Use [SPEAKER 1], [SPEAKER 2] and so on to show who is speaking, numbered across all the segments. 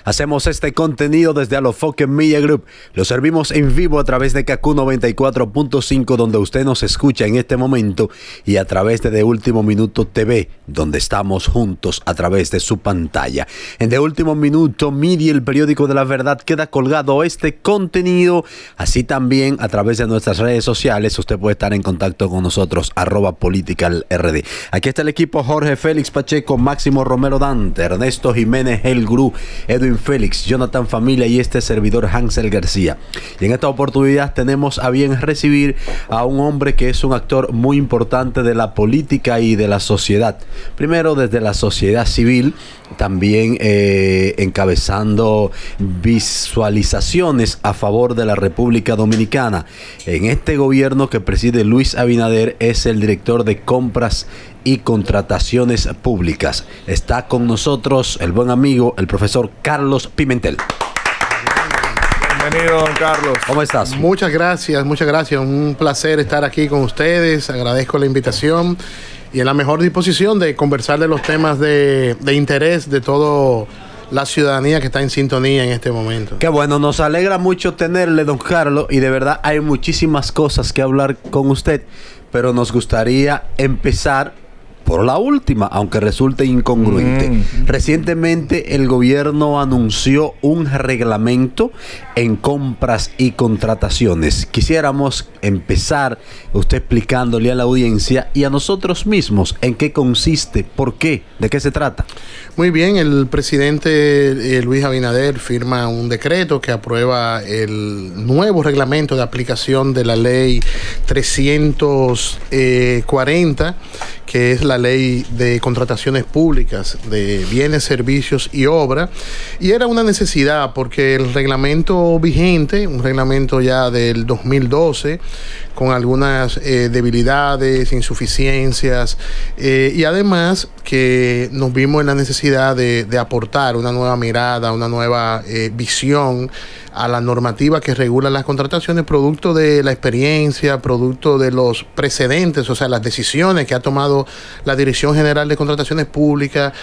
[SPEAKER 1] Hacemos este contenido desde Alofoque Media Group. Lo servimos en vivo a través de KQ 94.5, donde usted nos escucha en este momento, y a través de Último Minuto TV, donde estamos juntos a través de su pantalla. En De Último Minuto Media, el periódico de la verdad, queda colgado este contenido. Así también a través de nuestras redes sociales usted puede estar en contacto con nosotros, @politicalrd. Aquí está el equipo: Jorge Félix Pacheco, Máximo Romero Dante, Ernesto Jiménez El Gurú, Edwin Félix, Jonathan Familia y este servidor Hansel García. Y en esta oportunidad tenemos a bien recibir a un hombre que es un actor muy importante de la política y de la sociedad. Primero desde la sociedad civil, también encabezando visualizaciones a favor de la República Dominicana. En este gobierno que preside Luis Abinader es el director de compras y contrataciones públicas. Está con nosotros el buen amigo, el profesor Carlos Pimentel.
[SPEAKER 2] Bienvenido, don Carlos.
[SPEAKER 1] ¿Cómo estás?
[SPEAKER 3] Muchas gracias, muchas gracias. Un placer estar aquí con ustedes. Agradezco la invitación y en la mejor disposición de conversar de los temas de interés de toda la ciudadanía que está en sintonía en este momento.
[SPEAKER 1] Qué bueno, nos alegra mucho tenerle, don Carlos, y de verdad hay muchísimas cosas que hablar con usted, pero nos gustaría empezar por la última, aunque resulte incongruente. Recientemente el gobierno anunció un reglamento en compras y contrataciones. Quisiéramos empezar usted explicándole a la audiencia y a nosotros mismos en qué consiste, por qué, de qué se trata.
[SPEAKER 3] Muy bien, el presidente Luis Abinader firma un decreto que aprueba el nuevo reglamento de aplicación de la ley 340, que es la ley de contrataciones públicas de bienes, servicios y obra. Y era una necesidad porque el reglamento vigente, un reglamento ya del 2012, con algunas debilidades, insuficiencias, y además que nos vimos en la necesidad de aportar una nueva mirada, una nueva visión a la normativa que regula las contrataciones, producto de la experiencia, producto de los precedentes, o sea, las decisiones que ha tomado la Dirección General de Contrataciones Públicas,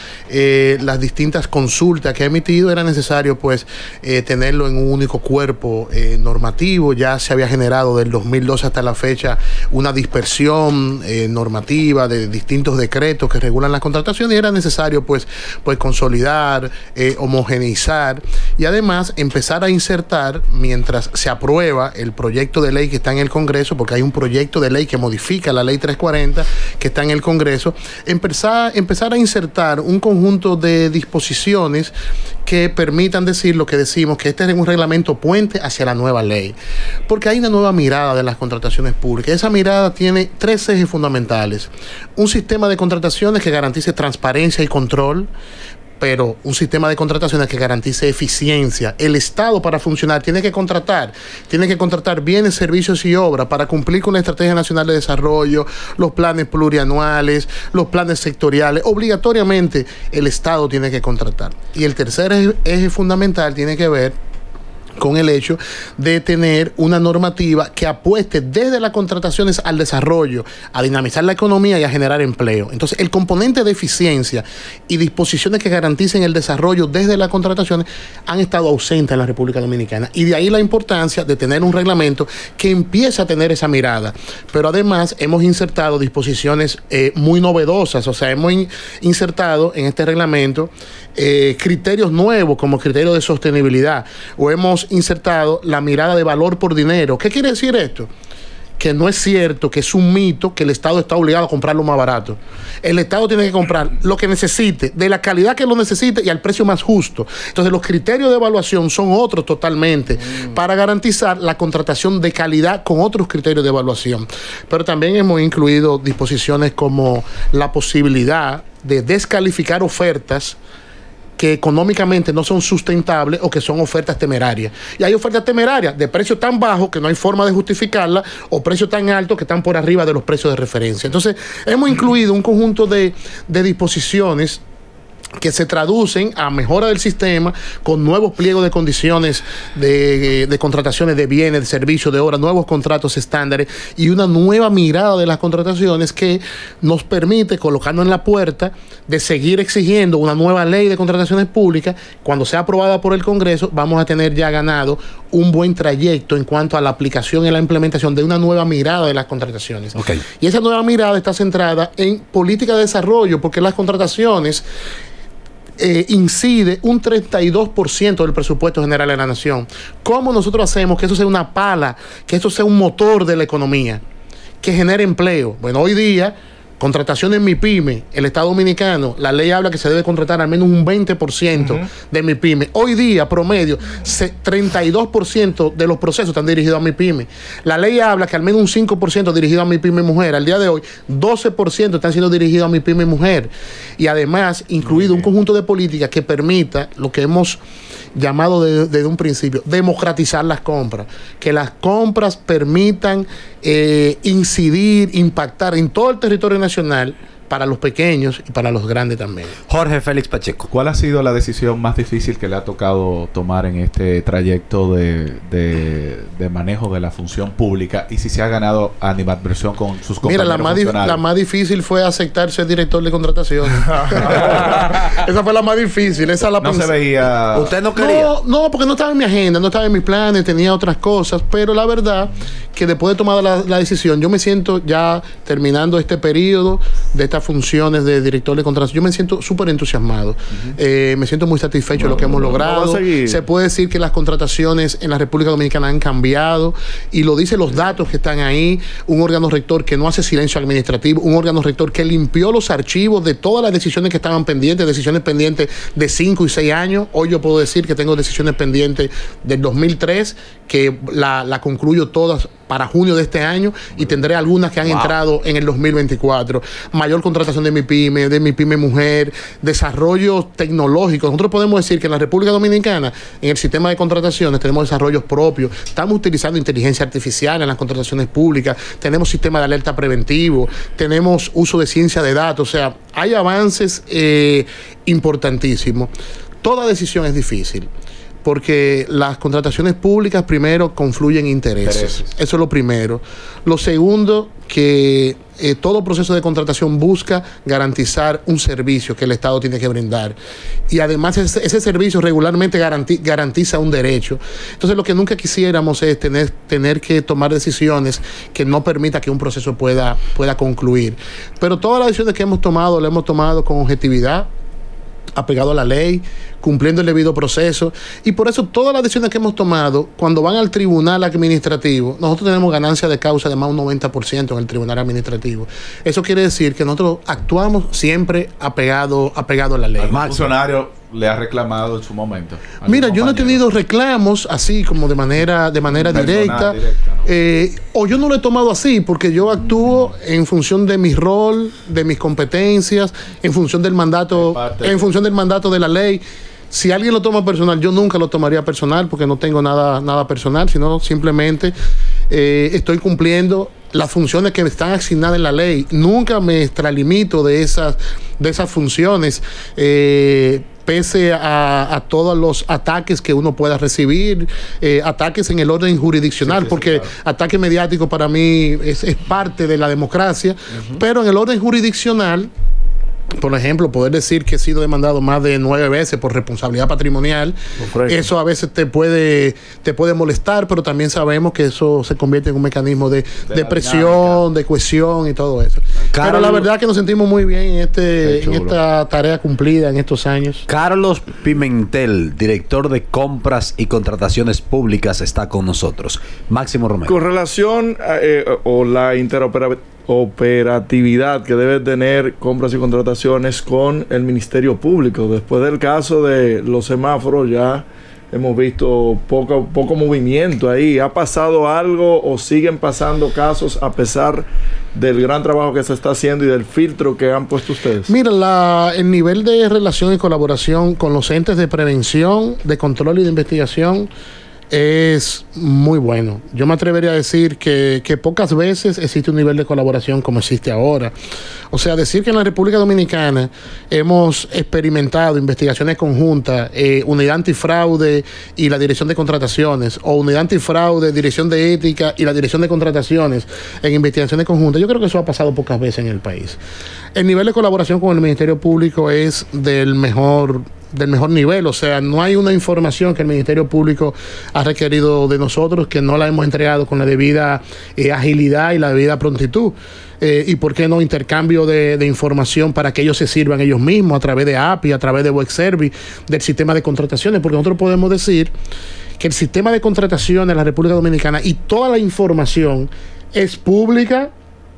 [SPEAKER 3] las distintas consultas que ha emitido. Era necesario pues tenerlo en un único cuerpo normativo. Ya se había generado del 2012 hasta la fecha una dispersión normativa de distintos decretos que regulan las contrataciones, y era necesario pues consolidar, homogeneizar y además empezar a insertar, mientras se aprueba el proyecto de ley que está en el Congreso, porque hay un proyecto de ley que modifica la ley 340 que está en el Congreso, empezar a insertar un conjunto de disposiciones que permitan decir lo que decimos, que este es un reglamento puente hacia la nueva ley, porque hay una nueva mirada de las contrataciones públicas. Esa mirada tiene tres ejes fundamentales: un sistema de contrataciones que garantice transparencia y control, pero un sistema de contrataciones que garantice eficiencia. El Estado, para funcionar, tiene que contratar bienes, servicios y obras para cumplir con la Estrategia Nacional de Desarrollo, los planes plurianuales, los planes sectoriales. Obligatoriamente el Estado tiene que contratar. Y el tercer eje fundamental tiene que ver con el hecho de tener una normativa que apueste desde las contrataciones al desarrollo, a dinamizar la economía y a generar empleo. Entonces, el componente de eficiencia y disposiciones que garanticen el desarrollo desde las contrataciones han estado ausentes en la República Dominicana. Y de ahí la importancia de tener un reglamento que empiece a tener esa mirada. Pero además hemos insertado disposiciones muy novedosas. O sea, hemos insertado en este reglamento criterios nuevos como criterio de sostenibilidad, o hemos insertado la mirada de valor por dinero. ¿Qué quiere decir esto? Que no es cierto, que es un mito que el Estado está obligado a comprarlo más barato. El Estado tiene que comprar lo que necesite, de la calidad que lo necesite y al precio más justo. Entonces, los criterios de evaluación son otros totalmente para garantizar la contratación de calidad con otros criterios de evaluación. Pero también hemos incluido disposiciones como la posibilidad de descalificar ofertas que económicamente no son sustentables o que son ofertas temerarias. Y hay ofertas temerarias de precio tan bajo que no hay forma de justificarla, o precios tan altos que están por arriba de los precios de referencia. Entonces, hemos incluido un conjunto de disposiciones que se traducen a mejora del sistema con nuevos pliegos de condiciones de contrataciones de bienes, de servicios, de obras, nuevos contratos estándares y una nueva mirada de las contrataciones que nos permite colocarnos en la puerta de seguir exigiendo una nueva ley de contrataciones públicas. Cuando sea aprobada por el Congreso, vamos a tener ya ganado un buen trayecto en cuanto a la aplicación y la implementación de una nueva mirada de las contrataciones.
[SPEAKER 1] Okay.
[SPEAKER 3] Y esa nueva mirada está centrada en política de desarrollo, porque las contrataciones incide un 32% del presupuesto general de la nación. ¿Cómo nosotros hacemos que eso sea una pala, que eso sea un motor de la economía, que genere empleo? Bueno, hoy día, contratación en MIPYME, el Estado Dominicano, la ley habla que se debe contratar al menos un 20% de MIPYME. Hoy día, promedio, 32% de los procesos están dirigidos a MIPYME. La ley habla que al menos un 5% dirigido a MIPYME mujer. Al día de hoy, 12% están siendo dirigidos a MIPYME mujer. Y además, incluido un conjunto de políticas que permita lo que hemos llamado desde un principio, democratizar las compras. Que las compras permitan incidir, impactar en todo el territorio nacional para los pequeños y para los grandes también.
[SPEAKER 1] Jorge Félix Pacheco.
[SPEAKER 2] ¿Cuál ha sido la decisión más difícil que le ha tocado tomar en este trayecto de manejo de la función pública? Y si se ha ganado animadversión con sus compañeros funcionarios.
[SPEAKER 3] La más difícil fue aceptar ser director de contratación. Esa fue la más difícil. Esa la
[SPEAKER 2] se veía...
[SPEAKER 1] ¿Usted no quería?
[SPEAKER 3] No, porque no estaba en mi agenda, no estaba en mis planes, tenía otras cosas. Pero la verdad que después de tomar la decisión, yo me siento ya terminando este periodo de estas funciones de director de contratación, yo me siento súper entusiasmado. Me siento muy satisfecho de lo que hemos logrado. Se puede decir que las contrataciones en la República Dominicana han cambiado y lo dicen los datos que están ahí. Un órgano rector que no hace silencio administrativo, un órgano rector que limpió los archivos de todas las decisiones que estaban pendientes, decisiones pendientes de 5 y 6 años. Hoy yo puedo decir que tengo decisiones pendientes del 2003, que la concluyo todas para junio de este año y tendré algunas que han entrado en el 2024. Mayor contratación de MIPYME mujer, desarrollo tecnológico. Nosotros podemos decir que en la República Dominicana, en el sistema de contrataciones, tenemos desarrollos propios. Estamos utilizando inteligencia artificial en las contrataciones públicas, tenemos sistema de alerta preventivo, tenemos uso de ciencia de datos. O sea, hay avances importantísimos. Toda decisión es difícil, porque las contrataciones públicas primero confluyen intereses. Eso es lo primero. Lo segundo, que todo proceso de contratación busca garantizar un servicio que el Estado tiene que brindar. Y además ese servicio regularmente garantiza un derecho. Entonces lo que nunca quisiéramos es tener que tomar decisiones que no permita que un proceso pueda concluir. Pero todas las decisiones que hemos tomado, las hemos tomado con objetividad, apegado a la ley, cumpliendo el debido proceso. Y por eso todas las decisiones que hemos tomado, cuando van al tribunal administrativo, nosotros tenemos ganancia de causa de más de un 90% en el tribunal administrativo. Eso quiere decir que nosotros actuamos siempre apegado a la ley.
[SPEAKER 2] ¿Algún funcionario le ha reclamado en su momento?
[SPEAKER 3] Mira, yo no he tenido reclamos así como de manera directa, ¿no? O yo no lo he tomado así porque yo actúo en función de mi rol, de mis competencias, en función del mandato de la ley. Si alguien lo toma personal, yo nunca lo tomaría personal porque no tengo nada personal, sino simplemente estoy cumpliendo las funciones que están asignadas en la ley. Nunca me extralimito de esas funciones, pese a todos los ataques que uno pueda recibir, ataques en el orden jurisdiccional, porque claro, ataque mediático para mí es parte de la democracia, pero en el orden jurisdiccional, por ejemplo, poder decir que he sido demandado más de 9 veces por responsabilidad patrimonial, eso a veces te puede molestar, pero también sabemos que eso se convierte en un mecanismo de presión, de cohesión y todo eso. Pero la verdad que nos sentimos muy bien en esta tarea cumplida en estos años.
[SPEAKER 1] Carlos Pimentel, director de Compras y Contrataciones Públicas, está con nosotros. Máximo Romero.
[SPEAKER 4] Con relación o la operatividad que debe tener Compras y Contrataciones con el Ministerio Público. Después del caso de los semáforos ya hemos visto poco movimiento ahí. ¿Ha pasado algo o siguen pasando casos a pesar del gran trabajo que se está haciendo y del filtro que han puesto ustedes?
[SPEAKER 3] Mira, el nivel de relación y colaboración con los entes de prevención, de control y de investigación es muy bueno. Yo me atrevería a decir que pocas veces existe un nivel de colaboración como existe ahora. O sea, decir que en la República Dominicana hemos experimentado investigaciones conjuntas, Unidad Antifraude y la Dirección de Contrataciones, o Unidad Antifraude, Dirección de Ética y la Dirección de Contrataciones en investigaciones conjuntas, yo creo que eso ha pasado pocas veces en el país. El nivel de colaboración con el Ministerio Público es del mejor nivel. O sea, no hay una información que el Ministerio Público ha requerido de nosotros que no la hemos entregado con la debida agilidad y la debida prontitud. Y por qué no intercambio de información para que ellos se sirvan ellos mismos a través de API, a través de web service, del sistema de contrataciones, porque nosotros podemos decir que el sistema de contrataciones de la República Dominicana y toda la información es pública,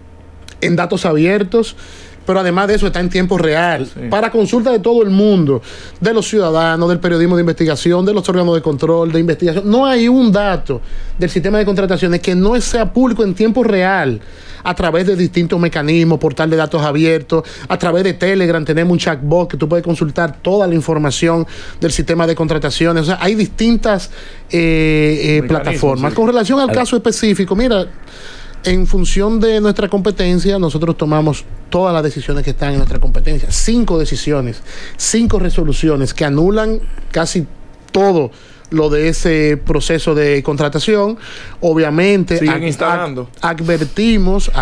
[SPEAKER 3] en datos abiertos, pero además de eso está en tiempo real, sí, para consulta de todo el mundo, de los ciudadanos, del periodismo de investigación, de los órganos de control, de investigación. No hay un dato del sistema de contrataciones que no sea público en tiempo real, a través de distintos mecanismos, portal de datos abiertos, a través de Telegram tenemos un chatbot que tú puedes consultar toda la información del sistema de contrataciones. O sea, hay distintas plataformas. Sí. Con relación al caso específico, mira, en función de nuestra competencia, nosotros tomamos todas las decisiones que están en nuestra competencia. 5 decisiones, 5 resoluciones que anulan casi todo lo de ese proceso de contratación. Obviamente,
[SPEAKER 4] siguen instalando.
[SPEAKER 3] Advertimos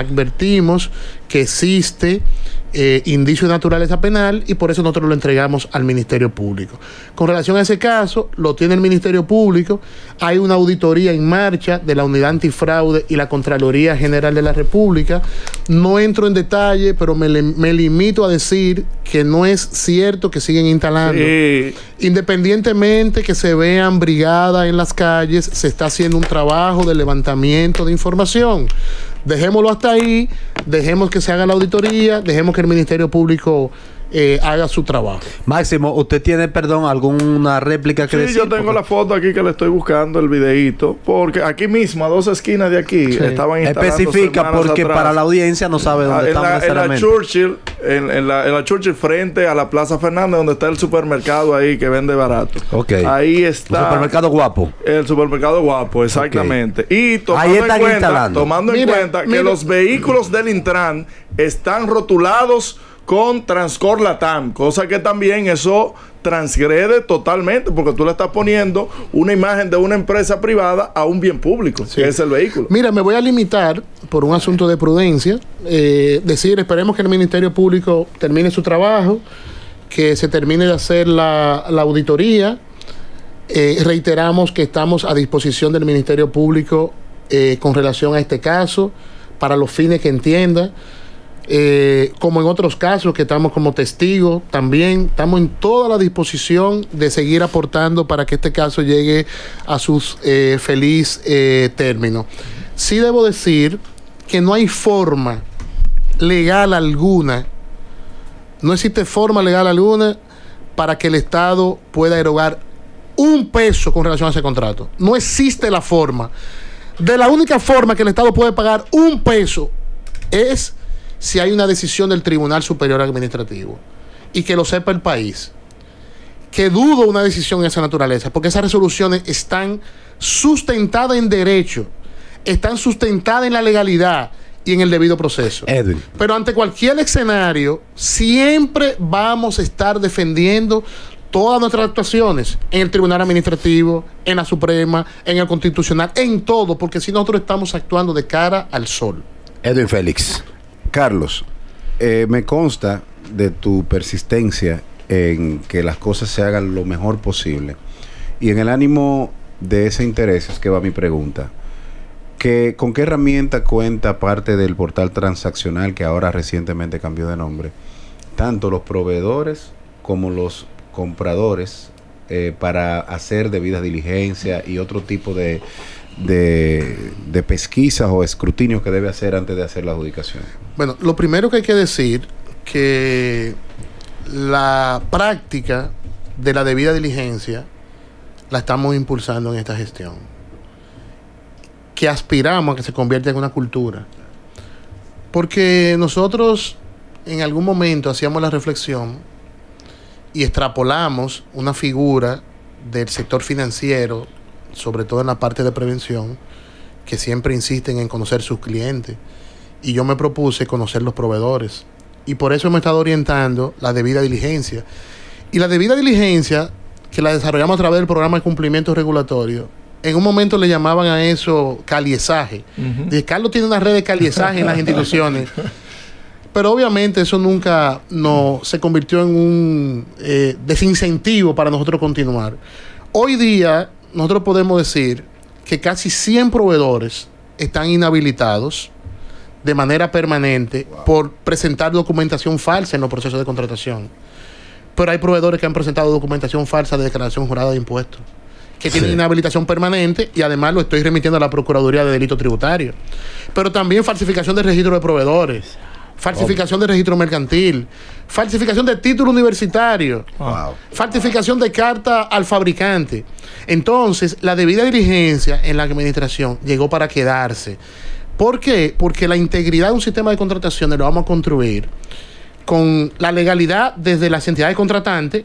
[SPEAKER 3] que existe indicio de naturaleza penal y por eso nosotros lo entregamos al Ministerio Público. Con relación a ese caso, lo tiene el Ministerio Público. Hay una auditoría en marcha de la Unidad Antifraude y la Contraloría General de la República. No entro en detalle, pero me limito a decir que no es cierto que siguen instalando. Sí. Independientemente que se vean brigadas en las calles, se está haciendo un trabajo de levantamiento de información. Dejémoslo hasta ahí, dejemos que se haga la auditoría, dejemos que el Ministerio Público haga su trabajo.
[SPEAKER 1] Máximo, ¿usted tiene, perdón, alguna réplica que decir?
[SPEAKER 4] Sí, yo tengo la foto aquí que le estoy buscando, el videíto, porque aquí mismo, a 2 esquinas de aquí, sí, estaban instalando.
[SPEAKER 1] Especifica, porque atrás, para la audiencia no sabe dónde estamos necesariamente.
[SPEAKER 4] En la Churchill, frente a la Plaza Fernández, donde está el supermercado ahí que vende barato.
[SPEAKER 1] Okay.
[SPEAKER 4] Ahí está.
[SPEAKER 1] El supermercado Guapo.
[SPEAKER 4] El supermercado Guapo, exactamente.
[SPEAKER 1] Okay.
[SPEAKER 4] Y tomando en cuenta que los vehículos del Intran están rotulados con Transcor Latam, cosa que también eso transgrede totalmente, porque tú le estás poniendo una imagen de una empresa privada a un bien público, sí, que es el vehículo.
[SPEAKER 3] Mira, me voy a limitar, por un asunto de prudencia, decir, esperemos que el Ministerio Público termine su trabajo, que se termine de hacer la auditoría. Reiteramos que estamos a disposición del Ministerio Público con relación a este caso, para los fines que entienda. Como en otros casos que estamos como testigos, también estamos en toda la disposición de seguir aportando para que este caso llegue a su feliz término. Sí debo decir que no hay forma legal alguna, no existe forma legal alguna para que el Estado pueda erogar un peso con relación a ese contrato. No existe la forma. De la única forma que el Estado puede pagar un peso es si hay una decisión del Tribunal Superior Administrativo, y que lo sepa el país, que dudo una decisión de esa naturaleza, porque esas resoluciones están sustentadas en derecho, están sustentadas en la legalidad y en el debido proceso.
[SPEAKER 1] Edwin.
[SPEAKER 3] Pero ante cualquier escenario, siempre vamos a estar defendiendo todas nuestras actuaciones en el Tribunal Administrativo, en la Suprema, en el Constitucional, en todo, porque si nosotros estamos actuando de cara al sol.
[SPEAKER 1] Edwin Félix.
[SPEAKER 2] Carlos, me consta de tu persistencia en que las cosas se hagan lo mejor posible, y en el ánimo de ese interés es que va mi pregunta. ¿Con qué herramienta cuenta, aparte del portal transaccional que ahora recientemente cambió de nombre, tanto los proveedores como los compradores para hacer debidas diligencias y otro tipo de pesquisas o escrutinios que debe hacer antes de hacer la adjudicación?
[SPEAKER 3] Bueno, lo primero que hay que decir que la práctica de la debida diligencia la estamos impulsando en esta gestión, que aspiramos a que se convierta en una cultura, porque nosotros en algún momento hacíamos la reflexión y extrapolamos una figura del sector financiero sobre todo en la parte de prevención, que siempre insisten en conocer sus clientes. Y yo me propuse conocer los proveedores. Y por eso me he estado orientando la debida diligencia. Y la debida diligencia, que la desarrollamos a través del programa de cumplimiento regulatorio, en un momento le llamaban a eso caliezaje. Dije, Carlos tiene una red de caliezaje en las instituciones. Pero obviamente eso nunca se convirtió en un desincentivo para nosotros continuar. Hoy día nosotros podemos decir que casi 100 proveedores están inhabilitados de manera permanente por presentar documentación falsa en los procesos de contratación. Pero hay proveedores que han presentado documentación falsa de declaración jurada de impuestos, que tienen inhabilitación permanente, y además lo estoy remitiendo a la Procuraduría de Delitos Tributarios. Pero también falsificación de registro de proveedores, falsificación de registro mercantil, falsificación de título universitario, falsificación de carta al fabricante. Entonces, la debida diligencia en la administración llegó para quedarse. ¿Por qué? Porque la integridad de un sistema de contrataciones lo vamos a construir con la legalidad desde las entidades contratantes,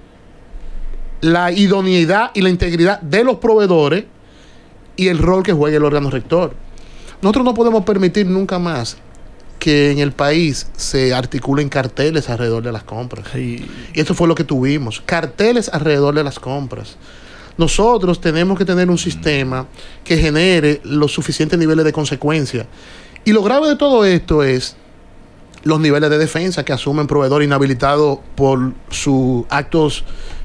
[SPEAKER 3] la idoneidad y la integridad de los proveedores y el rol que juegue el órgano rector. Nosotros no podemos permitir nunca más que en el país se articulen carteles alrededor de las compras. Sí. Y eso fue lo que tuvimos, carteles alrededor de las compras. Nosotros tenemos que tener un sistema que genere los suficientes niveles de consecuencia. Y lo grave de todo esto es los niveles de defensa que asumen proveedores inhabilitados por sus actos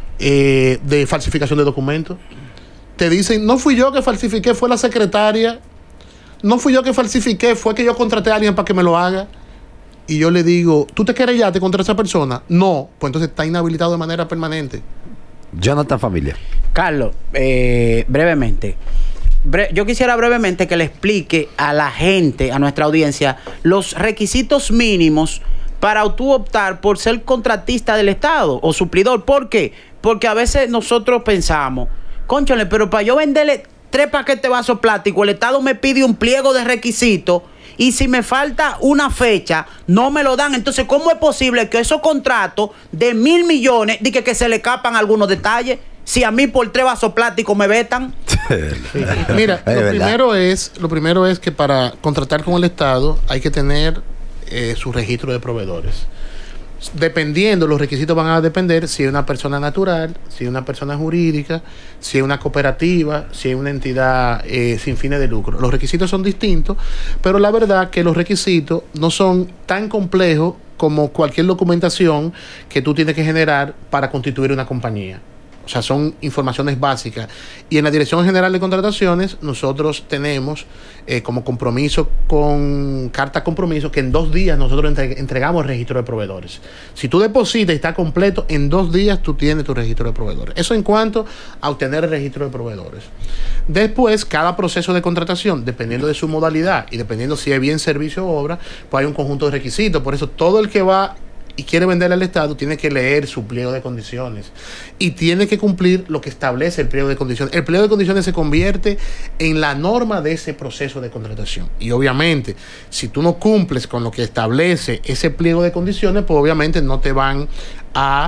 [SPEAKER 3] de falsificación de documentos. Te dicen, no fui yo que falsifiqué, fue la secretaria. No fui yo que falsifiqué, fue que yo contraté a alguien para que me lo haga. Y yo le digo, ¿tú te querellaste contra esa persona? No, pues entonces está inhabilitado de manera permanente.
[SPEAKER 1] Jonathan Familia.
[SPEAKER 5] Carlos, brevemente. Yo quisiera brevemente que le explique a la gente, a nuestra audiencia, los requisitos mínimos para tú optar por ser contratista del Estado o suplidor. ¿Por qué? Porque a veces nosotros pensamos, cónchale, pero para yo venderle 3 paquetes de vaso plástico, el Estado me pide un pliego de requisitos y si me falta una fecha, no me lo dan. Entonces, ¿cómo es posible que esos contratos de 1.000 millones, de que se le escapan algunos detalles, si a mí por 3 vasos plásticos me vetan?
[SPEAKER 3] Sí. Mira, lo primero es que para contratar con el Estado hay que tener su registro de proveedores. Dependiendo, los requisitos van a depender si es una persona natural, si es una persona jurídica, si es una cooperativa, si es una entidad sin fines de lucro. Los requisitos son distintos, pero la verdad que los requisitos no son tan complejos como cualquier documentación que tú tienes que generar para constituir una compañía. O sea, son informaciones básicas. Y en la Dirección General de Contrataciones, nosotros tenemos como compromiso, con carta compromiso, que en 2 días nosotros entregamos el registro de proveedores. Si tú depositas y está completo, en 2 días tú tienes tu registro de proveedores. Eso en cuanto a obtener el registro de proveedores. Después, cada proceso de contratación, dependiendo de su modalidad y dependiendo si es bien servicio o obra, pues hay un conjunto de requisitos. Por eso, todo el que va y quiere venderle al Estado, tiene que leer su pliego de condiciones y tiene que cumplir lo que establece el pliego de condiciones. El pliego de condiciones se convierte en la norma de ese proceso de contratación. Y obviamente, si tú no cumples con lo que establece ese pliego de condiciones, pues obviamente no te van a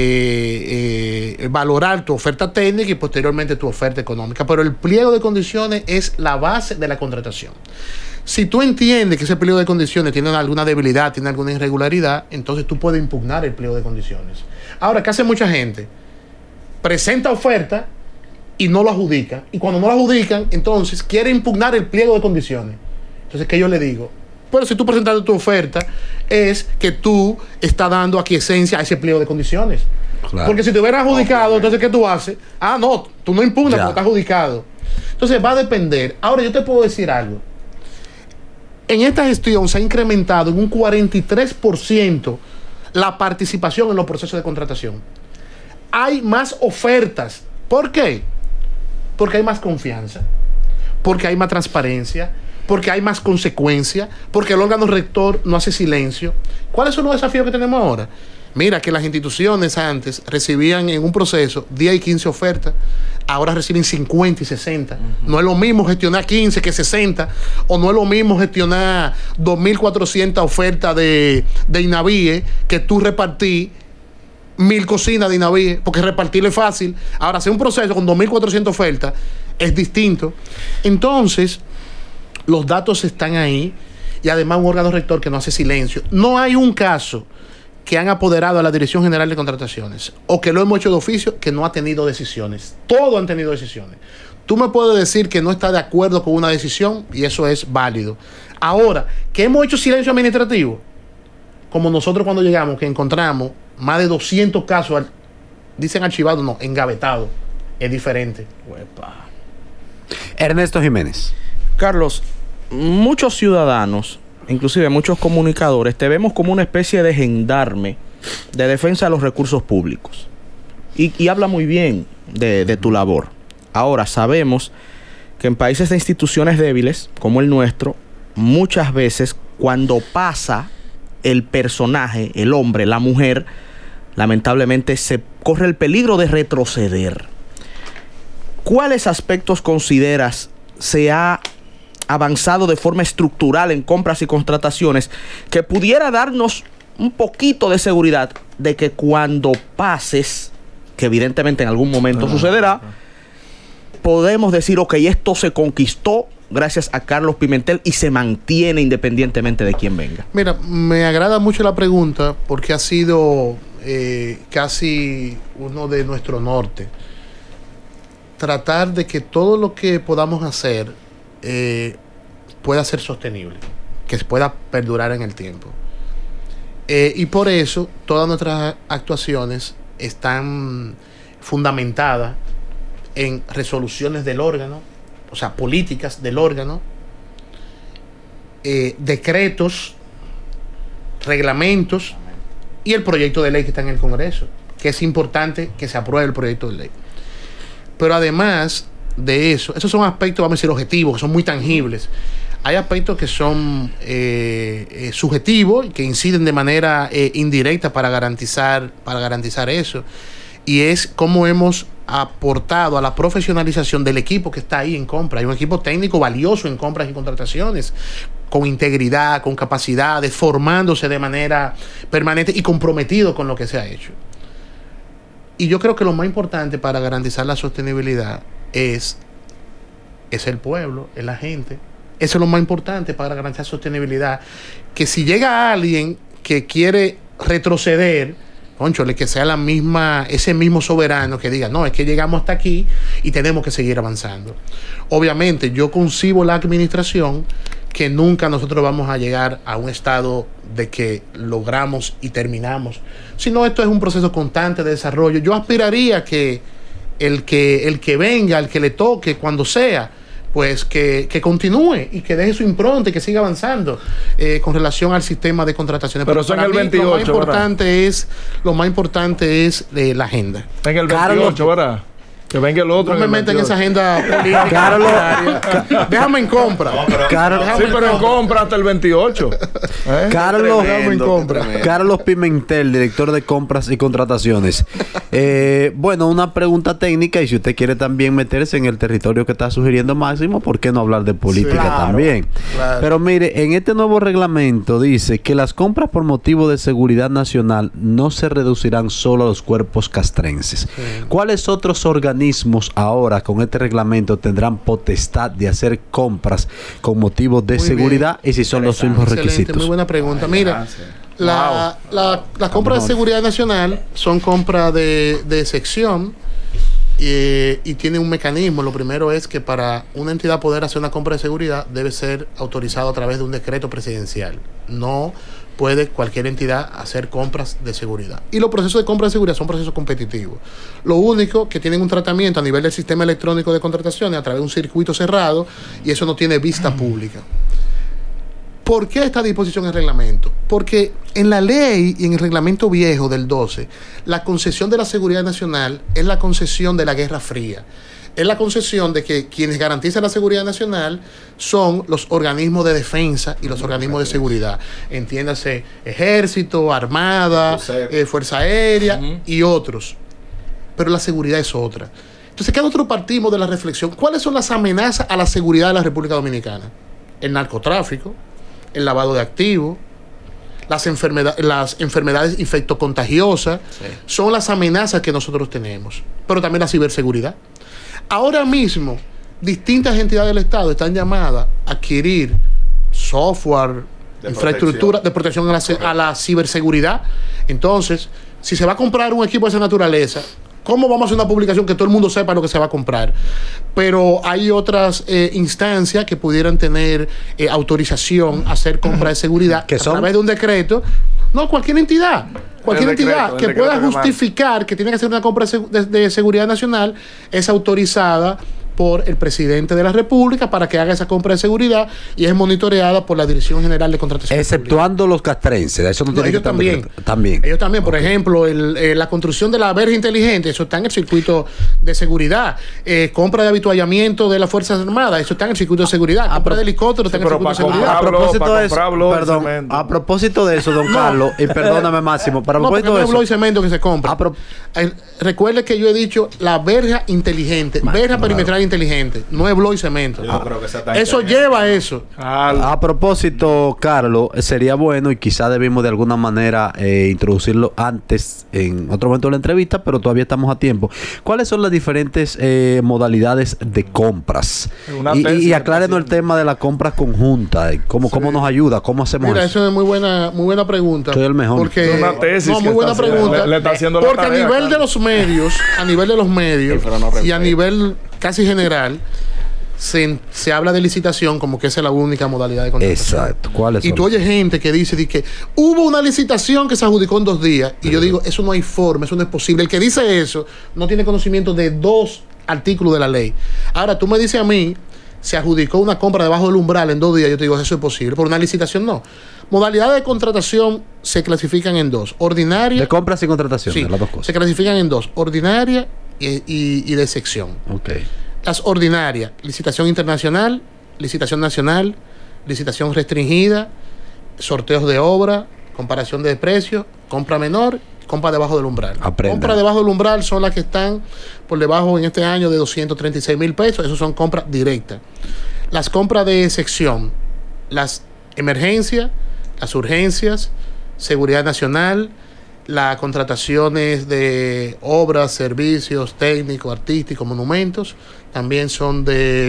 [SPEAKER 3] valorar tu oferta técnica y posteriormente tu oferta económica. Pero el pliego de condiciones es la base de la contratación. Si tú entiendes que ese pliego de condiciones tiene alguna debilidad, tiene alguna irregularidad, entonces tú puedes impugnar el pliego de condiciones. Ahora, ¿qué hace mucha gente? Presenta oferta y no lo adjudica. Y cuando no lo adjudican, entonces quiere impugnar el pliego de condiciones. Entonces, ¿qué yo le digo? Pero si tú presentaste tu oferta, es que tú estás dando aquiescencia a ese pliego de condiciones. Claro. Porque si te hubieras adjudicado, entonces, ¿qué tú haces? Ah, no, tú no impugnas porque está adjudicado. Entonces, va a depender. Ahora, yo te puedo decir algo. En esta gestión se ha incrementado en un 43% la participación en los procesos de contratación. Hay más ofertas. ¿Por qué? Porque hay más confianza, porque hay más transparencia, porque hay más consecuencia, porque el órgano rector no hace silencio. ¿Cuáles son los desafíos que tenemos ahora? Mira que las instituciones antes recibían en un proceso 10 y 15 ofertas, ahora reciben 50 y 60. No es lo mismo gestionar 15 que 60, o no es lo mismo gestionar 2.400 ofertas de INAVIE que tú repartí 1.000 cocinas de INAVIE, porque repartirlo es fácil. Ahora, hacer un proceso con 2.400 ofertas es distinto. Entonces, los datos están ahí y además un órgano rector que no hace silencio. No hay un caso que han apoderado a la Dirección General de Contrataciones o que lo hemos hecho de oficio que no ha tenido decisiones. Todos han tenido decisiones. Tú me puedes decir que no estás de acuerdo con una decisión y eso es válido. Ahora, que hemos hecho silencio administrativo, como nosotros cuando llegamos, que encontramos más de 200 casos, dicen archivados, no, engavetados, es diferente.
[SPEAKER 5] Uepa.
[SPEAKER 1] Ernesto Jiménez.
[SPEAKER 6] Carlos, muchos ciudadanos, inclusive muchos comunicadores, te vemos como una especie de gendarme de defensa de los recursos públicos. Y habla muy bien de tu labor. Ahora, sabemos que en países de instituciones débiles, como el nuestro, muchas veces cuando pasa el personaje, el hombre, la mujer, lamentablemente se corre el peligro de retroceder. ¿Cuáles aspectos consideras se ha avanzado de forma estructural en compras y contrataciones que pudiera darnos un poquito de seguridad de que cuando pases, que evidentemente en algún momento sucederá, podemos decir, ok, esto se conquistó gracias a Carlos Pimentel y se mantiene independientemente de quién venga?
[SPEAKER 3] Mira, me agrada mucho la pregunta porque ha sido casi uno de nuestro norte. Tratar de que todo lo que podamos hacer pueda ser sostenible, que se pueda perdurar en el tiempo. Y por eso todas nuestras actuaciones están fundamentadas en resoluciones del órgano, o sea, políticas del órgano, decretos, reglamentos y el proyecto de ley que está en el Congreso, que es importante que se apruebe el proyecto de ley. Pero además de eso, esos son aspectos, vamos a decir, objetivos, que son muy tangibles. Hay aspectos que son subjetivos y que inciden de manera indirecta para garantizar eso. Y es cómo hemos aportado a la profesionalización del equipo que está ahí en compra. Hay un equipo técnico valioso en compras y contrataciones, con integridad, con capacidades, formándose de manera permanente y comprometido con lo que se ha hecho. Y yo creo que lo más importante para garantizar la sostenibilidad es el pueblo, es la gente. Eso es lo más importante para garantizar sostenibilidad. Que si llega alguien que quiere retroceder, cónchole, que sea ese mismo soberano que diga, no, es que llegamos hasta aquí y tenemos que seguir avanzando. Obviamente, yo concibo la administración que nunca nosotros vamos a llegar a un estado de que logramos y terminamos, sino esto es un proceso constante de desarrollo. Yo aspiraría que el que venga, el que le toque, cuando sea, pues que continúe y que deje su impronta y que siga avanzando con relación al sistema de contrataciones.
[SPEAKER 4] Pero eso en el 28,
[SPEAKER 3] lo más importante es la agenda.
[SPEAKER 4] En el 28, ¿verdad? Que venga el otro.
[SPEAKER 3] No me metan en esa agenda política. Déjame en compra.
[SPEAKER 4] Sí, pero en compra hasta el 28.
[SPEAKER 1] Carlos Pimentel, director de compras y contrataciones. Bueno, una pregunta técnica, y si usted quiere también meterse en el territorio que está sugiriendo Máximo, ¿por qué no hablar de política también? Claro. Pero mire, en este nuevo reglamento dice que las compras por motivo de seguridad nacional no se reducirán solo a los cuerpos castrenses. Sí. ¿Cuáles otros organismos ahora con este reglamento tendrán potestad de hacer compras con motivos de seguridad y si son los mismos requisitos?
[SPEAKER 3] Muy buena pregunta. Mira, las compras de seguridad nacional son compras de sección y tiene un mecanismo. Lo primero es que para una entidad poder hacer una compra de seguridad debe ser autorizado a través de un decreto presidencial. No puede cualquier entidad hacer compras de seguridad. Y los procesos de compra de seguridad son procesos competitivos. Lo único que tienen un tratamiento a nivel del sistema electrónico de contrataciones a través de un circuito cerrado y eso no tiene vista pública. ¿Por qué esta disposición en el reglamento? Porque en la ley y en el reglamento viejo del 12, la concesión de la seguridad nacional es la concesión de la Guerra Fría. Es la concesión de que quienes garantizan la seguridad nacional son los organismos de defensa y los organismos de seguridad. Entiéndase, Ejército, Armada, Fuerza Aérea y otros. Pero la seguridad es otra. Entonces, ¿qué nosotros partimos de la reflexión? ¿Cuáles son las amenazas a la seguridad de la República Dominicana? El narcotráfico, el lavado de activos, las enfermedades infectocontagiosas, son las amenazas que nosotros tenemos. Pero también la ciberseguridad. Ahora mismo, distintas entidades del Estado están llamadas a adquirir software, infraestructura de protección a la ciberseguridad. Entonces, si se va a comprar un equipo de esa naturaleza, ¿cómo vamos a hacer una publicación que todo el mundo sepa lo que se va a comprar? Pero hay otras instancias que pudieran tener autorización a hacer compra de seguridad a través de un decreto. No, cualquier entidad. Cualquier entidad que pueda justificar que tiene que hacer una compra de seguridad nacional es autorizada por el presidente de la República para que haga esa compra de seguridad y es monitoreada por la Dirección General de Contratación.
[SPEAKER 1] Exceptuando los castrenses, eso no tiene
[SPEAKER 3] ellos
[SPEAKER 1] que
[SPEAKER 3] también.
[SPEAKER 1] También.
[SPEAKER 3] Ellos también, por ejemplo, la construcción de la verja inteligente, eso está en el circuito de seguridad. Compra de habituallamiento de las Fuerzas Armadas, eso está en el circuito de seguridad. Compra de helicópteros, está en el circuito de seguridad.
[SPEAKER 1] A propósito de eso, don Carlos, y perdóname, Máximo, para
[SPEAKER 3] no es blow y cemento que se compra. Recuerde que yo he dicho la verja inteligente, verja perimetral inteligente, no es blow y cemento. Eso lleva a eso.
[SPEAKER 1] A propósito, Carlos, sería bueno y quizá debimos de alguna manera introducirlo antes, en otro momento de la entrevista, pero todavía estamos a tiempo. ¿Cuáles son las diferentes modalidades de compras? Y aclárenos el tema de la compra conjunta. ¿Cómo nos ayuda? ¿Cómo hacemos eso?
[SPEAKER 3] Mira, eso es muy buena pregunta.
[SPEAKER 1] Soy el mejor.
[SPEAKER 3] Porque,
[SPEAKER 4] una tesis
[SPEAKER 3] muy buena pregunta.
[SPEAKER 4] Le está haciendo
[SPEAKER 3] porque
[SPEAKER 4] la tarea,
[SPEAKER 3] a nivel de los medios, y a nivel casi general, se habla de licitación como que esa es la única modalidad de contratación.
[SPEAKER 1] Exacto. ¿Cuáles son?
[SPEAKER 3] Y tú oyes gente que dice que hubo una licitación que se adjudicó en 2 días. Y yo digo, eso no hay forma, eso no es posible. El que dice eso no tiene conocimiento de 2 artículos de la ley. Ahora, tú me dices a mí, se adjudicó una compra debajo del umbral en 2 días. Yo te digo, eso es posible. Por una licitación, no. Modalidades de contratación se clasifican en 2. Ordinaria.
[SPEAKER 1] De compras y contratación,
[SPEAKER 3] sí,
[SPEAKER 1] las dos cosas.
[SPEAKER 3] Se clasifican en 2. Ordinaria y de sección.
[SPEAKER 1] Okay.
[SPEAKER 3] Las ordinarias, licitación internacional, licitación nacional, licitación restringida, sorteos de obra, comparación de precios, compra menor, compra debajo del umbral. Compra debajo del umbral son las que están por debajo en este año de 236,000 pesos. Esos son compras directas. Las compras de sección, las emergencias, las urgencias, seguridad nacional, las contrataciones de obras, servicios técnicos, artísticos, monumentos, también son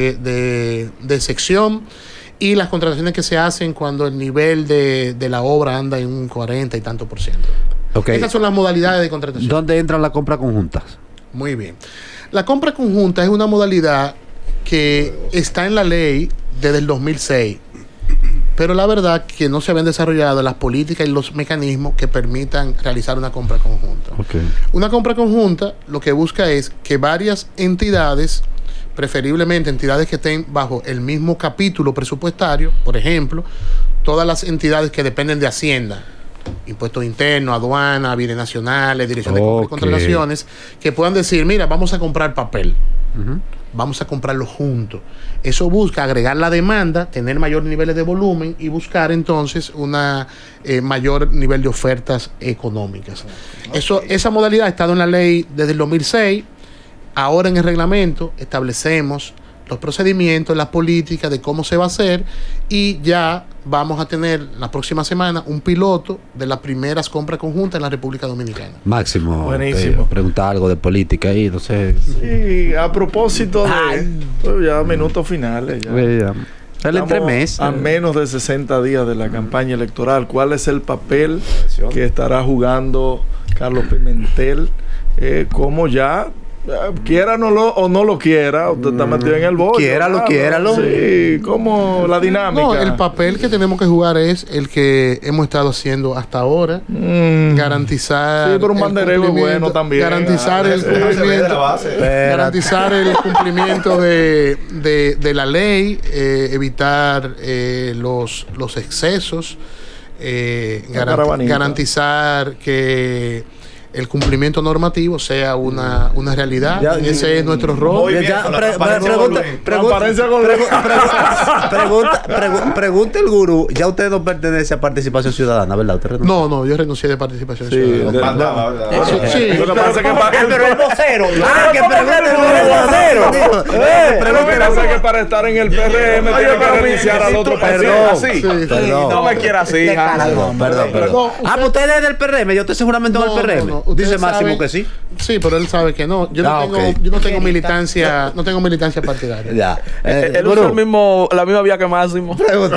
[SPEAKER 3] de sección. Y las contrataciones que se hacen cuando el nivel de la obra anda en un 40 y tanto %.
[SPEAKER 1] Okay.
[SPEAKER 3] Esas son las modalidades de contratación.
[SPEAKER 1] ¿Dónde entra la compra conjunta?
[SPEAKER 3] Muy bien. La compra conjunta es una modalidad que está en la ley desde el 2006. Pero la verdad que no se habían desarrollado las políticas y los mecanismos que permitan realizar una compra conjunta.
[SPEAKER 1] Okay.
[SPEAKER 3] Una compra conjunta lo que busca es que varias entidades, preferiblemente entidades que estén bajo el mismo capítulo presupuestario, por ejemplo, todas las entidades que dependen de Hacienda, impuestos internos, aduana, bienes nacionales, dirección de compras y contrataciones, que puedan decir, mira, vamos a comprar papel. Vamos a comprarlo juntos. Eso busca agregar la demanda, tener mayores niveles de volumen y buscar entonces una mayor nivel de ofertas económicas. Esa modalidad ha estado en la ley desde el 2006. Ahora en el reglamento establecemos los procedimientos, las políticas de cómo se va a hacer y ya vamos a tener la próxima semana un piloto de las primeras compras conjuntas en la República Dominicana.
[SPEAKER 1] Máximo,
[SPEAKER 4] buenísimo.
[SPEAKER 1] Pregunta algo de política ahí, no sé.
[SPEAKER 4] Sí, a propósito de ya minutos finales. Ya.
[SPEAKER 1] El entremés.
[SPEAKER 4] A menos de 60 días de la campaña electoral. ¿Cuál es el papel que estará jugando Carlos Pimentel? Como ya quiera o no lo quiera, usted está metido en el bollo.
[SPEAKER 1] Quiéralo.
[SPEAKER 4] Sí, como la dinámica.
[SPEAKER 3] No, el papel que tenemos que jugar es el que hemos estado haciendo hasta ahora. Garantizar.
[SPEAKER 4] Sí, pero un banderero es bueno también.
[SPEAKER 3] Garantizar el cumplimiento. Garantizar el cumplimiento de la ley, evitar los excesos, garantizar que el cumplimiento normativo sea una realidad. Ese es nuestro rol.
[SPEAKER 1] Pregunta el gurú. Ya usted no pertenece a Participación Ciudadana, ¿verdad?
[SPEAKER 3] No, yo renuncié de Participación Ciudadana.
[SPEAKER 4] Sí, lo que pasa es que
[SPEAKER 5] pero el vocero.
[SPEAKER 4] Lo que pasa es que para estar en el PRM tiene que renunciar al otro partido.
[SPEAKER 6] No me quiera así.
[SPEAKER 1] Perdón. Pues usted es del PRM. Yo estoy seguramente en el PRM.
[SPEAKER 3] Bueno, ustedes
[SPEAKER 1] Dice Máximo
[SPEAKER 3] saben-
[SPEAKER 1] que sí.
[SPEAKER 3] Sí, pero él sabe que no. Yo
[SPEAKER 1] Ah,
[SPEAKER 3] no tengo,
[SPEAKER 1] ok.
[SPEAKER 3] yo no tengo militancia, no tengo militancia partidaria.
[SPEAKER 1] Ya.
[SPEAKER 6] Él
[SPEAKER 1] Gurú,
[SPEAKER 6] usa la misma vía que Máximo.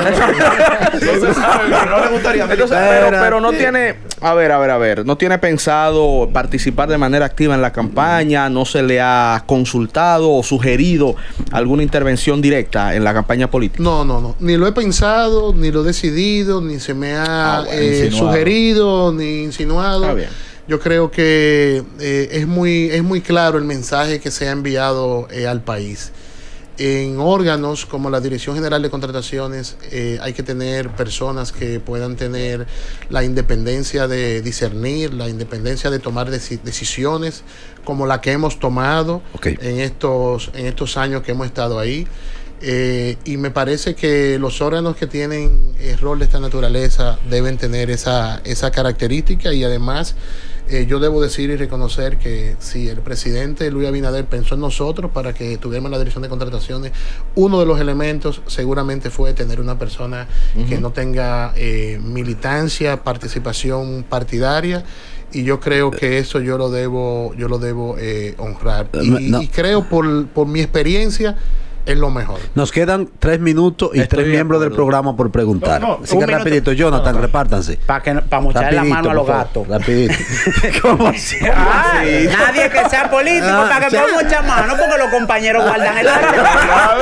[SPEAKER 2] No le gustaría
[SPEAKER 6] Entonces, pero no tiene, a ver, no tiene pensado participar de manera activa en la campaña, no se le ha consultado o sugerido alguna intervención directa en la campaña política.
[SPEAKER 3] No. Ni lo he pensado, ni lo he decidido, ni se me ha
[SPEAKER 2] insinuado.
[SPEAKER 3] sugerido, ni insinuado.
[SPEAKER 6] Está bien.
[SPEAKER 3] Yo creo que es muy claro el mensaje que se ha enviado al país. En órganos como la Dirección General de Contrataciones hay que tener personas que puedan tener la independencia de discernir, la independencia de tomar decisiones como la que hemos tomado
[SPEAKER 1] Ok.
[SPEAKER 3] en estos años que hemos estado ahí. Y me parece que los órganos que tienen rol de esta naturaleza deben tener esa característica y además yo debo decir y reconocer que si el presidente Luis Abinader pensó en nosotros para que tuviéramos la dirección de contrataciones, uno de los elementos seguramente fue tener una persona que no tenga militancia, participación partidaria. Y yo creo que eso yo lo debo honrar. Y creo por mi experiencia es lo mejor.
[SPEAKER 1] Nos quedan 3 minutos y
[SPEAKER 6] Estoy
[SPEAKER 1] 3
[SPEAKER 6] de
[SPEAKER 1] miembros del
[SPEAKER 6] acuerdo.
[SPEAKER 1] programa por preguntar.
[SPEAKER 2] No,
[SPEAKER 1] Así que
[SPEAKER 5] un
[SPEAKER 1] rapidito, Jonathan, repártanse.
[SPEAKER 5] Para mocharle la
[SPEAKER 1] Rapidito,
[SPEAKER 5] mano a los
[SPEAKER 1] por favor,
[SPEAKER 5] gatos.
[SPEAKER 1] Rapidito. ¿Cómo así?
[SPEAKER 5] Nadie que sea político
[SPEAKER 1] Ah,
[SPEAKER 5] para que
[SPEAKER 1] sí.
[SPEAKER 5] ponga mucha mano porque los compañeros guardan el acta.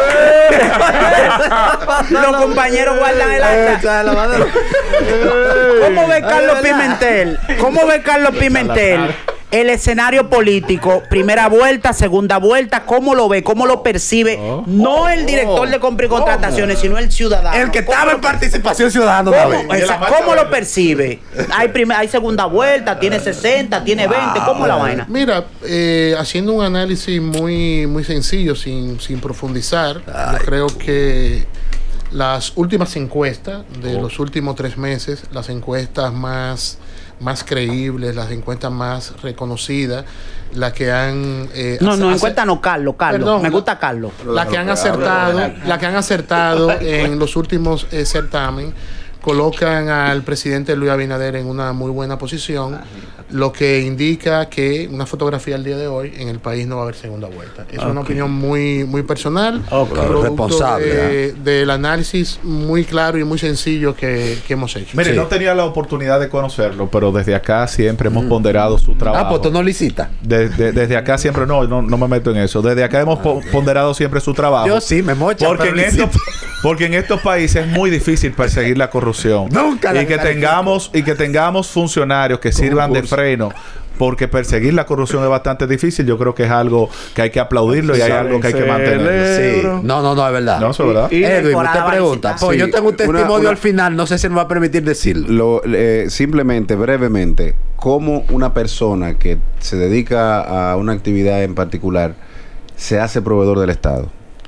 [SPEAKER 5] Los compañeros guardan el acta. ¿Cómo ve Carlos Pimentel? ¿Cómo ve Carlos Pimentel el escenario político? Primera vuelta, segunda vuelta, ¿cómo lo ve? ¿Cómo lo percibe? No el director de compra y contrataciones, sino el ciudadano.
[SPEAKER 1] El que
[SPEAKER 5] ¿Cómo
[SPEAKER 1] estaba
[SPEAKER 5] lo
[SPEAKER 1] en participación ciudadana una vez.
[SPEAKER 5] ¿Cómo lo percibe? Hay segunda vuelta, tiene 60, tiene 20, ¿cómo la vaina?
[SPEAKER 3] Mira, haciendo un análisis muy sencillo, sin profundizar, yo creo que las últimas encuestas de los últimos 3 meses, las encuestas más creíbles, las encuestas más reconocidas, las que han...
[SPEAKER 5] encuesta no, Carlos.
[SPEAKER 3] Perdón,
[SPEAKER 5] Me gusta Carlos.
[SPEAKER 3] La que han acertado en los últimos certamen colocan al presidente Luis Abinader en una muy buena posición, lo que indica que una fotografía al día de hoy en el país no va a haber segunda vuelta. Es una opinión muy personal, producto
[SPEAKER 1] responsable,
[SPEAKER 3] del análisis muy claro y muy sencillo que hemos hecho.
[SPEAKER 2] Mire,
[SPEAKER 1] Sí.
[SPEAKER 2] no tenía la oportunidad de conocerlo, pero desde acá siempre hemos ponderado su trabajo.
[SPEAKER 1] Ah, pues tú no licitas.
[SPEAKER 2] Desde acá siempre no me meto en eso. Desde acá hemos ponderado siempre su trabajo.
[SPEAKER 1] Yo sí, me mocha.
[SPEAKER 2] Porque
[SPEAKER 1] pero
[SPEAKER 2] porque en estos países es muy difícil perseguir la corrupción.
[SPEAKER 1] Nunca la
[SPEAKER 2] y que tengamos funcionarios que sirvan de freno. Porque perseguir la corrupción es bastante difícil. Yo creo que es algo que hay que aplaudirlo y hay algo que hay que mantener.
[SPEAKER 1] Sí. No, es verdad.
[SPEAKER 2] No, eso es verdad.
[SPEAKER 5] Y
[SPEAKER 1] Edwin,
[SPEAKER 5] temporada
[SPEAKER 1] usted pregunta.
[SPEAKER 5] básica.
[SPEAKER 1] Pues
[SPEAKER 2] Sí,
[SPEAKER 1] yo tengo un testimonio
[SPEAKER 2] una-
[SPEAKER 1] al final. No sé si me va a permitir decirlo.
[SPEAKER 2] Simplemente, brevemente, cómo una persona que se dedica a una actividad en particular se hace proveedor del Estado.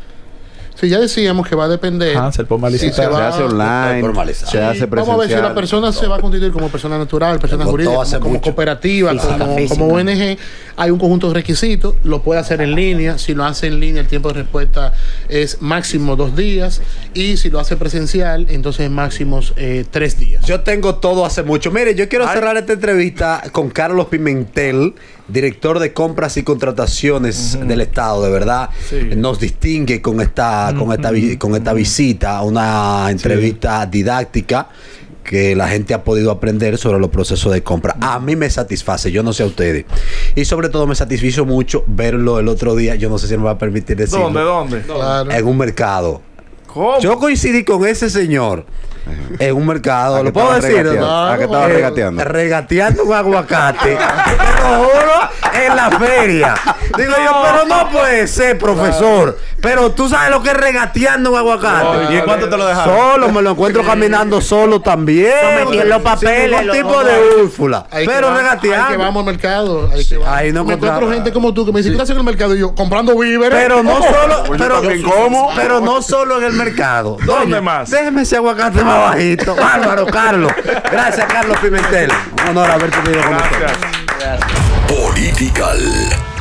[SPEAKER 3] Sí, ya decíamos que va a depender.
[SPEAKER 2] Hansel, ponme a
[SPEAKER 3] si
[SPEAKER 2] licitar.
[SPEAKER 3] se
[SPEAKER 2] Se
[SPEAKER 3] va-
[SPEAKER 2] hace online,
[SPEAKER 1] formalizado.
[SPEAKER 2] se hace presencial.
[SPEAKER 3] Vamos a ver si la persona se va a constituir como persona natural, persona
[SPEAKER 1] Votó
[SPEAKER 3] jurídica,
[SPEAKER 1] hace
[SPEAKER 3] como
[SPEAKER 1] mucho.
[SPEAKER 3] cooperativa,
[SPEAKER 5] Física.
[SPEAKER 3] como ONG. Hay un conjunto de requisitos. Lo puede hacer en línea. Si lo hace en línea, el tiempo de respuesta es máximo 2 días. Y si lo hace presencial, entonces máximos 3 días.
[SPEAKER 1] Yo tengo todo hace mucho. Mire, yo quiero cerrar esta entrevista con Carlos Pimentel, director de compras y contrataciones del Estado. De verdad, nos distingue con esta visita, una entrevista didáctica que la gente ha podido aprender sobre los procesos de compra. A mí me satisface, yo no sé a ustedes. Y sobre todo me satisfizo mucho verlo el otro día, yo no sé si me va a permitir decirlo.
[SPEAKER 4] ¿Dónde?
[SPEAKER 3] Claro.
[SPEAKER 1] En un mercado.
[SPEAKER 4] ¿Cómo?
[SPEAKER 1] Yo coincidí con ese señor en un mercado.
[SPEAKER 2] ¿A
[SPEAKER 1] ¿Lo
[SPEAKER 2] qué
[SPEAKER 1] puedo
[SPEAKER 2] estaba
[SPEAKER 1] decir?
[SPEAKER 2] regateando?
[SPEAKER 1] ¿No?
[SPEAKER 2] ¿A qué estaba regateando?
[SPEAKER 1] Regateando un aguacate. Te lo juro, en la feria. Digo yo, pero no puede ser, profesor. Pero tú sabes lo que es regateando un aguacate.
[SPEAKER 2] ¿Y en cuánto te lo dejaron?
[SPEAKER 1] Solo, me lo encuentro caminando solo también.
[SPEAKER 5] Lo metí en los papeles,
[SPEAKER 1] Sin
[SPEAKER 5] lo-
[SPEAKER 1] ningún tipo de úrfula.
[SPEAKER 3] Ahí que
[SPEAKER 1] Pero
[SPEAKER 3] va- Ahí que
[SPEAKER 1] regateando.
[SPEAKER 3] vamos al mercado.
[SPEAKER 1] Ahí no
[SPEAKER 3] me encuentro
[SPEAKER 1] encontraba.
[SPEAKER 3] gente como tú que me dice, ¿qué estás haciendo en el mercado? Y yo, comprando víveres.
[SPEAKER 1] Pero no solo,
[SPEAKER 2] ¿Cómo?
[SPEAKER 1] pero no solo en el mercado.
[SPEAKER 4] ¿Dónde más?
[SPEAKER 1] Déjeme ese aguacate más bajito. Bárbaro, Carlos. Gracias, Carlos Pimentel. Un honor haber tenido con nosotros.
[SPEAKER 4] Gracias.
[SPEAKER 7] Political.